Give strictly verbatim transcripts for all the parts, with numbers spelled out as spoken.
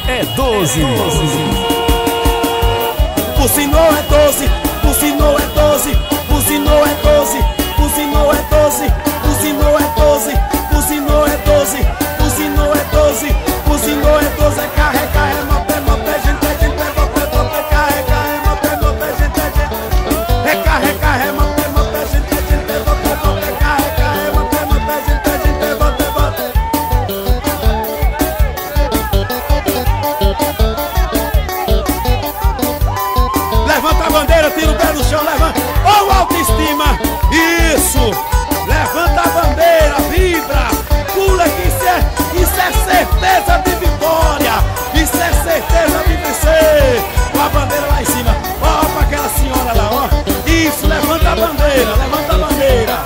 é doze. Buzinou é doze, buzinou é doze, buzinou é doze, buzinou é doze, buzinou é doze, buzinou é doze, buzinou é doze, buzinou é doze, é carro, é carro, é moto, é moto, é gente, é gente, é moto, é moto, é carro, é carro, é moto, é moto, é gente, é gente, é carro, é carro, é moto, é moto, é gente, é gente, é moto, é moto, é carro, é carro, é moto, é moto, é gente, é gente, é moto, é moto. Levanta a bandeira, tira o pé no chão, levanta. Ô, autoestima, isso. Levanta a bandeira, vibra. Pula que isso é, isso é certeza de vitória. Isso é certeza de vencer. Com a bandeira lá em cima. Ó, pra aquela senhora lá, ó. Isso, levanta a bandeira, levanta a bandeira.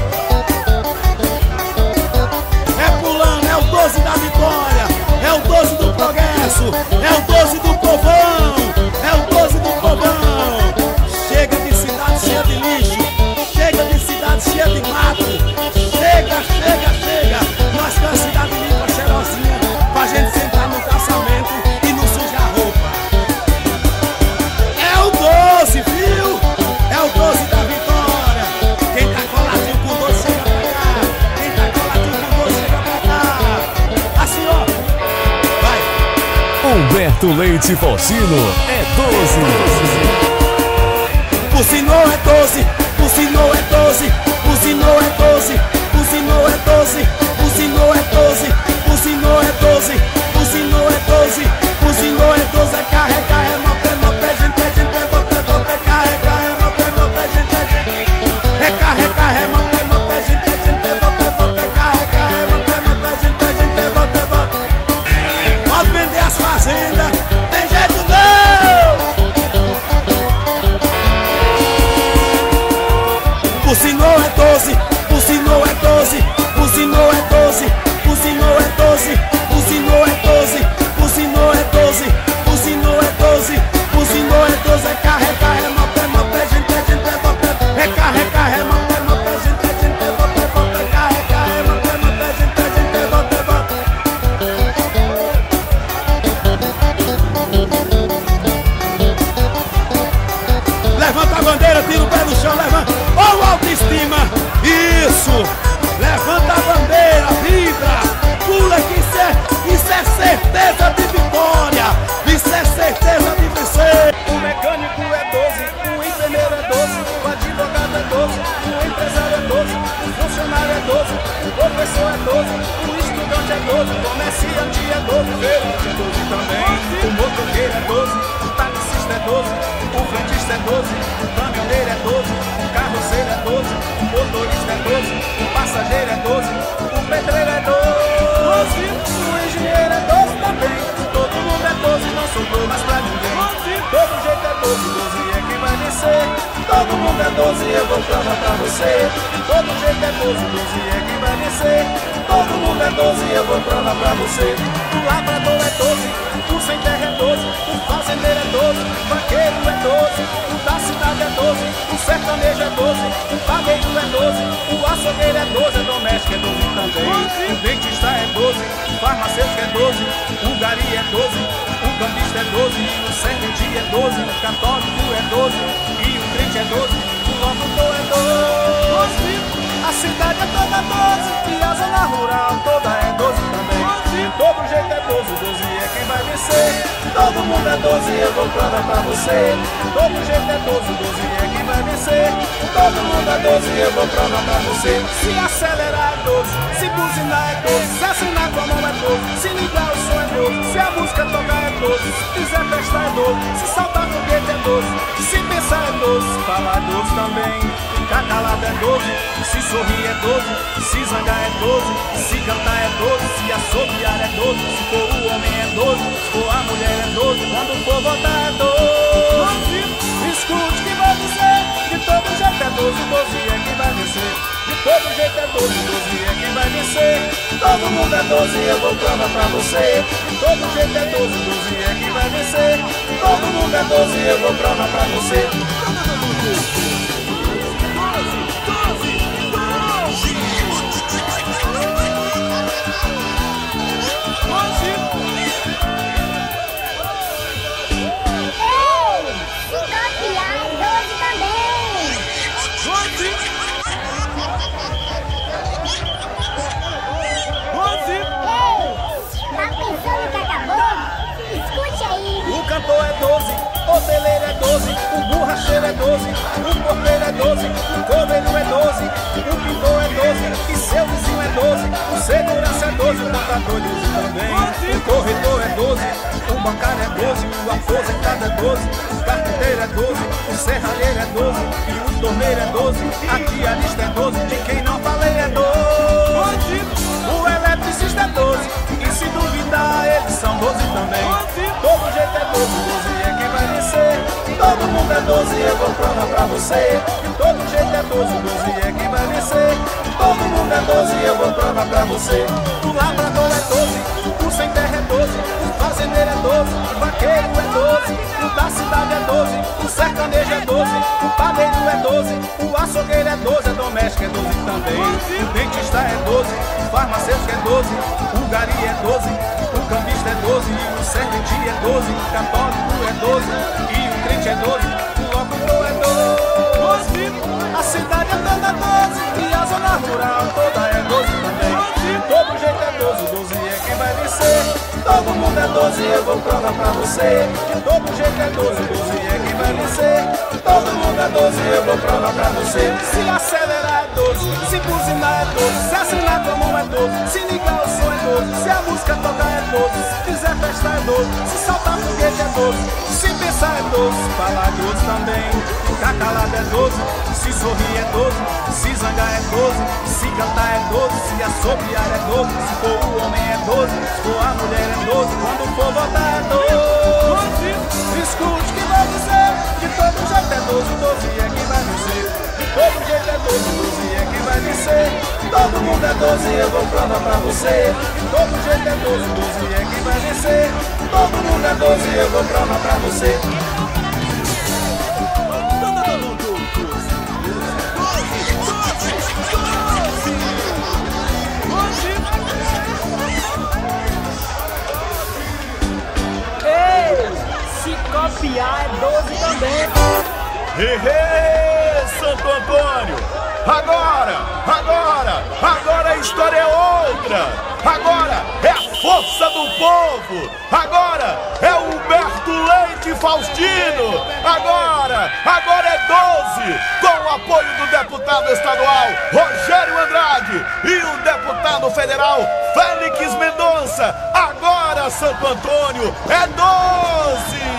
É pulando, é o doze da vitória. É o doze do progresso. É o doze do povão. É o doze do povão. Chega de cidade cheia de lixo. Chega de cidade cheia de mato. Chega, chega, chega. Nós com a cidade limpa, cheirosinha, pra gente sentar no casamento e não sujar a roupa. É o doze, viu? É o doze da vitória. Quem tá coladinho com doze chega pra cá. Quem tá coladinho com doze chega pra cá. Assim, ó. Vai. Humberto Leite Faustino é doze. Buzinou é doze, buzinou é doze, buzinou é doze, buzinou é doze, buzinou é doze, buzinou é doze, buzinou é doze, buzinou é doze, é carro, é carro, é moto, é moto, é gente, é gente, é moto, é moto, é carro, é carro, é moto, é moto, é gente, é gente, é carro, é carro, é moto, é moto, é gente, é gente, é moto, é moto, é carro, é carro, é moto, é moto, é gente, é gente, é moto, é moto. Pode vender as fazendas, tem jeito não! Buzinou é doze, buzinou é doze, buzinou é doze, buzinou é doze, buzinou é doze, buzinou é doze, buzinou é doze, buzinou é doze, é carro, é carro, é moto, é moto, é gente, é gente, é moto, é carro, é carro, é moto, é moto, é gente, é gente, é moto, é moto, é carro, é carro, é moto, é moto, é gente, é gente, é moto, é moto. Levanta a bandeira, tira o pé no chão, levanta. Ó, autoestima, isso. Levanta a bandeira, vibra. Pula que isso é, isso é certeza de vitória. Isso é certeza de vencer. O mecânico é doze, o enfermeiro é doze, o advogado é doze, o empresário é doze, o funcionário é doze, o professor é doze, o estudante é doze, o comerciante é doze, o feirante é doze também, o motoqueiro é doze, o taxista é doze, o frentista é doze, o caminhoneiro é doze, o carroceiro é doze, o motorista é doze, o passageiro é doze, o pedreiro é doze, o engenheiro é doze também, todo mundo é doze, não sobrou mais pra ninguém. Todo jeito é doze, doze é quem vai vencer. Todo mundo é doze, eu vou provar pra você. Todo jeito é doze, doze é quem vai vencer. Todo mundo é doze, eu vou provar pra você. O lavrador é doze, o sem terra é doze, o fazendeiro é doze, o banqueiro é doze, o da cidade é doze, o sertanejo é doze, o padeiro é doze, o açougueiro é doze, o doméstico é doze também. O dentista é doze, o farmacêutico é doze, o gari é doze, o cambista é doze, o servente é doze, o católico é doze, e o crente é doze, o locutor é doze. A cidade é toda doze, e a zona rural toda é doze também. Todo jeito é doze, doze é quem vai vencer. Todo mundo é doze, eu vou provar pra você. Todo jeito é doze, doze é quem vai vencer. Todo mundo é doze, eu vou provar pra você. Se acelerar é doze, se buzinar é doze, se assinar com a mão é doze, se ligar o som é doze, se a música tocar é doze, se fizer festa é doze, se saltar foguete é doze, se pensar é doze, se falar é doze também. Ficar calado é doze, se sorrir é doze, se zangar é doze, se cantar é doze, se assobiar é doze, se for o homem é doze, se for a mulher é doze, quando for votar é doze. Escute que vou dizer, de todo jeito é doze, doze é quem vai vencer. De todo jeito é doze, doze é quem vai vencer. Todo mundo é doze, eu vou provar pra você. De todo jeito é doze, doze é quem vai vencer. Todo mundo é doze, eu vou provar pra você. doze, o porteiro é doze, o coveiro é doze, o pintor é doze, e seu vizinho é doze, o segurança é doze, o contador é doze também, o corretor é doze, o bancário é doze, o aposentado é doze, o carpinteiro é doze, o serralheiro é doze, e o torneiro é doze, a diarista é doze, de quem não falei é doze, o eletricista é doze, e se duvidar eles são doze também, todo jeito é doze, doze é quem vai vencer, todo mundo é doze, eu vou provar pra você, todo jeito é doze, doze é quem vai vencer, todo mundo é doze, eu vou provar pra você, o lavrador é doze, o sem terra é doze, o fazendeiro é doze, o vaqueiro é doze, o da cidade é doze, o sertanejo é doze, o padeiro é doze, o açougueiro é doze, a doméstica é doze também, o dentista é doze, o farmacêutico é doze, o gari é doze, o cambista é doze, o servente é doze, o católico é doze, e o crente é doze, o locutor é doze, a cidade é toda doze, e a zona rural toda é doze também, todo jeito é doze, doze é quem vai vencer, todo mundo é doze, eu vou provar pra você, todo jeito é doze, doze é quem vai vencer, todo mundo é doze, eu vou provar pra você, se acelerar é doze, se buzinar é doze, se assinar como é doze, se ligar o som é doze, se a música tocar é doze, se fizer festa é doze, se saltar foguete é doze, se pensar é doze, se falar é doze também, ficar calado é doze, se sorrir é doze, se zangar é doze, se cantar é doze, se assobiar é doze, se for o homem é doze, se for a mulher é doze, quando for votar é doze, escute que vou dizer, de todo jeito é doze, doze é quem vai vencer, de todo jeito é doze, doze é quem vai vencer, todo mundo é doze, eu vou provar pra você, de todo jeito é doze, doze é quem vai vencer, todo mundo é doze, eu vou provar pra você. Copiar é doze também. Hehe, Santo Antônio! Agora, agora, agora a história é outra! Agora é a força do povo! Agora é o Humberto Leite Faustino! Agora, agora é doze! Com o apoio do deputado estadual Rogério Andrade e o deputado federal Félix Mendonça! Agora, Santo Antônio, é doze!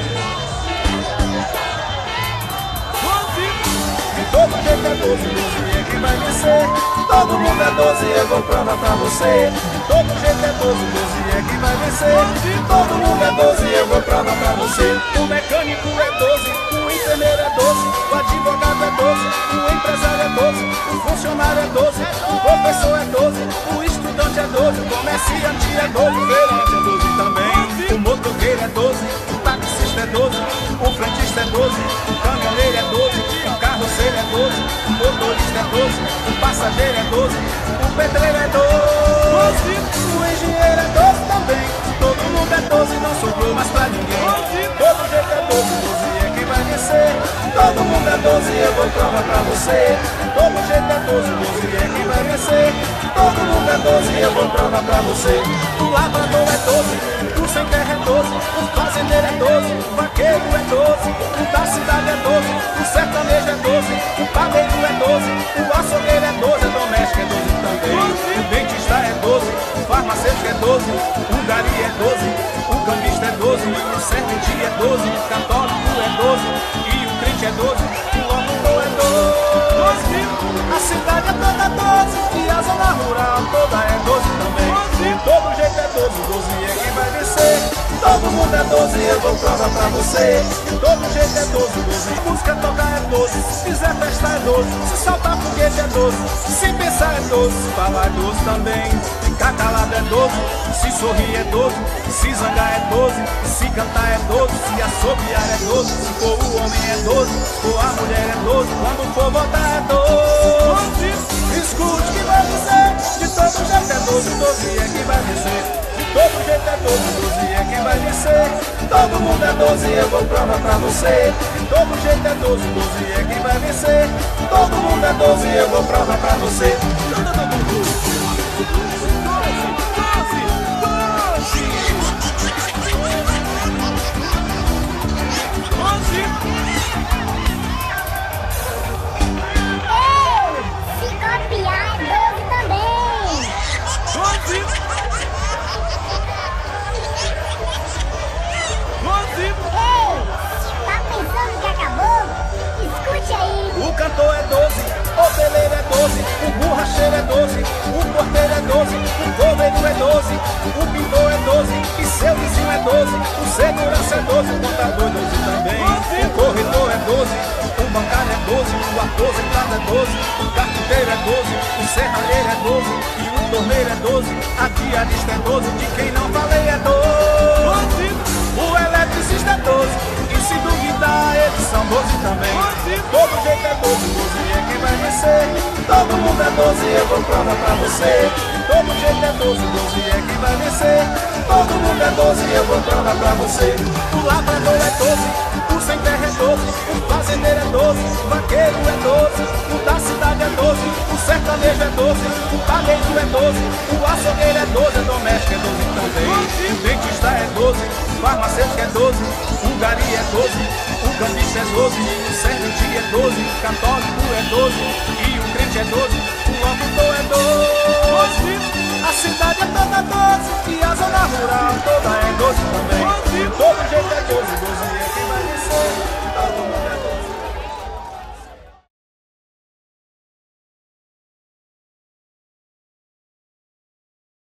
Todo jeito é doze, doze é quem vai vencer, todo mundo é doze, eu vou provar pra você, todo jeito é doze, doze é quem vai vencer, todo mundo é doze, eu vou provar pra você, o mecânico é doze, o enfermeiro é doze, o advogado é doze, o empresário é doze, o funcionário é doze, o professor é doze, o estudante é doze, o comerciante é doze, o feirante é doze também, o motoqueiro é doze, o taxista é doze, o frentista é doze, o caminhoneiro é doze, o carroceiro é doze, o motorista é doze, o passageiro é doze, o pedreiro é doze, o engenheiro é doze também, todo mundo é doze, não sobrou mais pra ninguém, todo jeito é doze, doze é quem vai vencer, todo mundo é doze, eu vou provar pra você, todo jeito é doze, doze é quem vai vencer, todo mundo é doze, eu vou provar pra você, o lavrador é doze, o sem terra é doze, o fazendeiro é doze, o vaqueiro é doze, o da cidade é doze, o sertanejo é doze, o padeiro é doze, o açougueiro é doze, a doméstica é doze também, o dentista é doze, o farmacêutico é doze, o gari é doze, o cambista é doze, o servente é doze, o católico é doze, e o crente é doze, o locutor é doze, a cidade é toda doze, e a zona rural toda é doze também, todo jeito é doze, doze é quem vai vencer, todo mundo é doze, eu vou provar pra você, todo jeito é doze, doze, a música tocar é doze, se fizer festa é doze, se saltar foguete é doze, se pensar é doze, se falar é doze também, ficar calado é doze, se sorrir é doze, se zangar é doze, se cantar é doze, se assobiar é doze, se for o homem é doze, se for a mulher é doze, quando for votar é doze, escute que vai dizer, de todo jeito é doze, doze é quem vai vencer, de todo jeito é doze, doze é quem vai vencer, todo mundo é doze, eu vou provar pra você, de todo jeito é doze, doze é quem vai vencer, todo mundo é doze, eu vou provar pra você. doze, o borracheiro é doze, o porteiro é doze, o coveiro é doze, o pintor é doze, e seu vizinho é doze, o segurança é doze, o contador é doze também, o corretor é doze, o bancário é doze, o aposentado é doze, o carpinteiro é doze, o serralheiro é doze, e o torneiro é doze, a diarista é doze, de quem não falei é doze, o eletricista é doze, e se duvidar eles são doze também, todo jeito é doze, doze é quem vai vencer, todo mundo é doze, eu vou provar pra você, todo jeito é doze, doze é quem vai vencer, todo mundo é doze, eu vou provar pra você, o lavrador é doze, o sem terra é doze, o fazendeiro é doze, o vaqueiro é doze, o da cidade é doze, o sertanejo é doze, o padeiro é doze, o açougueiro é doze, o doméstico é doze também, o dentista é doze, o farmacêutico é doze, o gari é doze, o cambista é doze, o servente é doze, o católico é doze, e o crente é doze, o locutor é doze, a cidade é toda doze, e a zona rural toda é doze também.